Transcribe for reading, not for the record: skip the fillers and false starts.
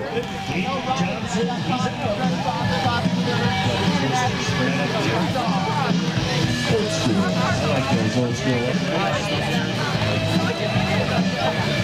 Johnson, he's out. Old school. I like those old school.